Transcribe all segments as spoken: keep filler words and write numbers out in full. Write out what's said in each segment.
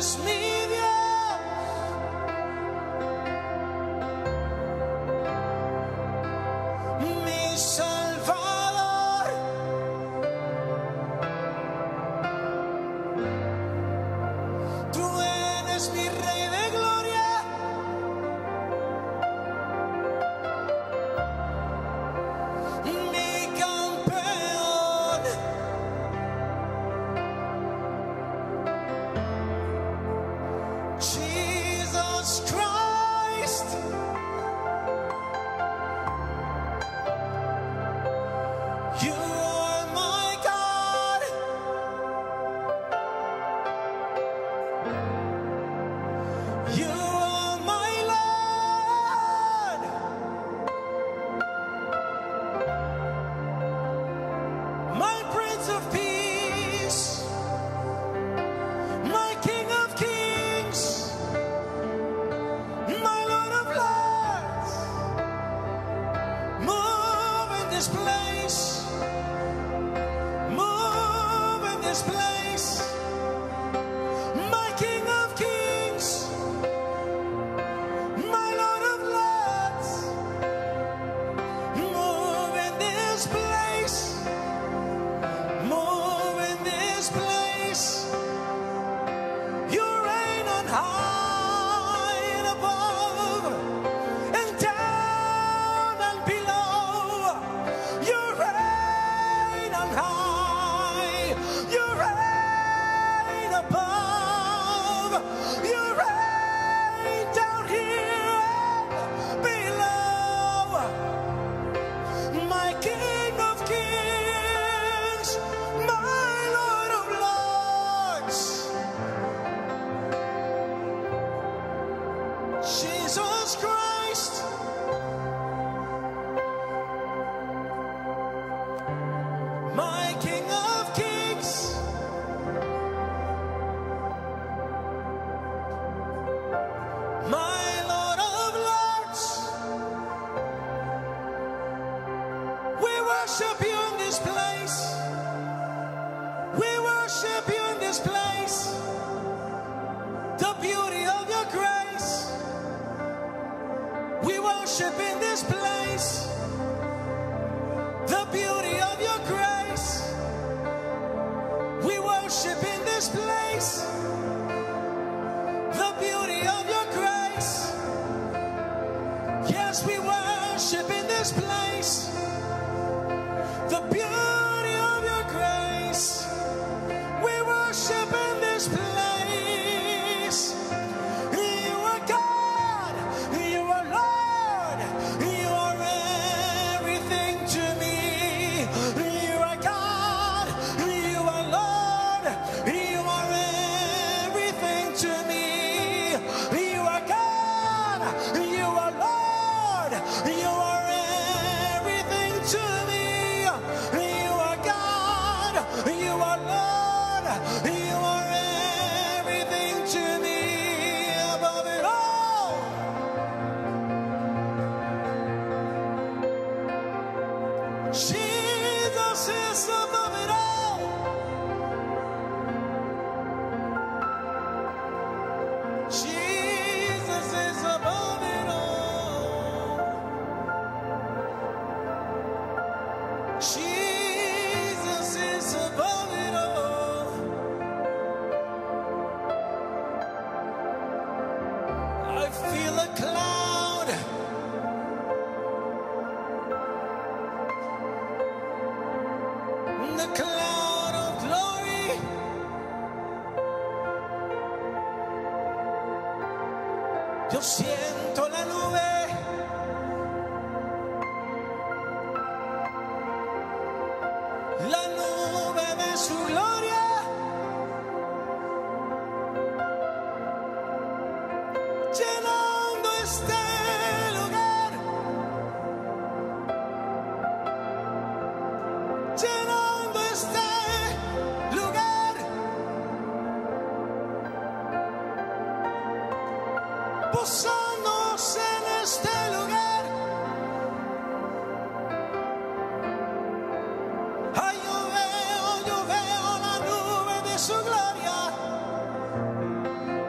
eres mi Dios. Mi Salvador. Tú eres mi Rey de gloria. Mi campeón. Jesus Christ. You are my God. You are my Lord. My Prince of Peace. My King of Kings. My Lord of Lords. Move in this place. Move in this place. My King of Kings. My Lord of Lords. Move in this place. Move in this place. You reign on high and above and down and below. You reign on high. You reign above. You reign down here and below. My King of Kings, my Lord of Lords. Jesus Christ. My King of Kings. My Lord of Lords. We worship you in this place. We worship you in this place. The beauty of your grace. We worship in this place. The beauty of your grace. We worship in this place. The beauty of your grace. Yes, we worship in this place. The beauty of your grace. We worship in this place. You are God. You are Lord. You are everything to me. You are God. You are Lord. You are everything to me. You are God. You are Lord. You are everything to me. You are God. You are Lord. You are everything to me. Above it all. Jesus is above it all. Jesus is above it all. Jesus is above it all. I feel a cloud. The cloud of glory. Yo siento la nube. La nube de su gloria. Llenando este lugar. Llenando este lugar. Posándose en este lugar. Ay, yo veo, yo veo la nube de su gloria.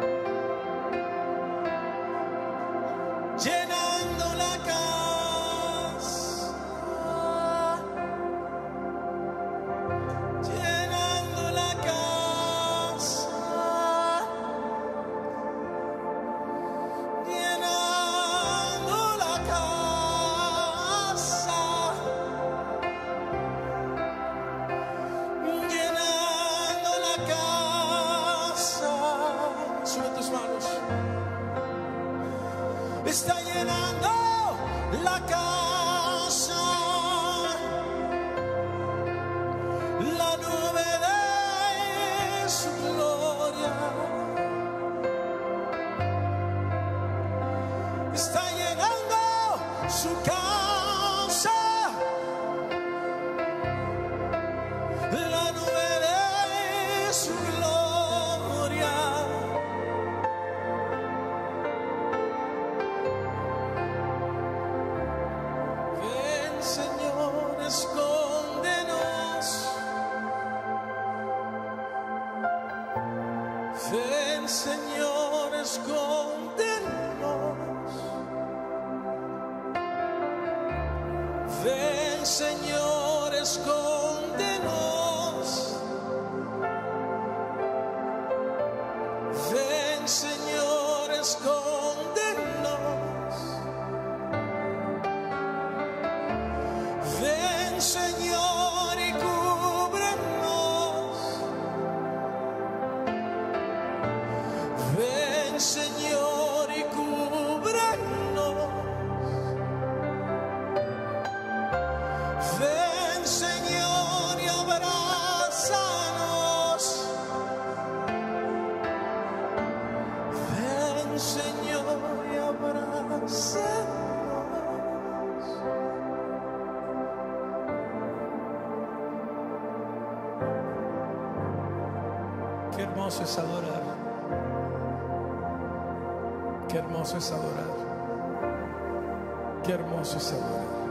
Ven, Señor, escóndenos. Ven, Señor, escóndenos. Ven, Señor, escóndenos. Ven, Señor, y cúbrenos. Ven, Señor, y cúbrenos. Ven, Señor, y abrázanos. Ven, Señor, y abrázanos. Qué hermoso es adorar. Qué hermoso es adorar. Qué hermoso es adorar.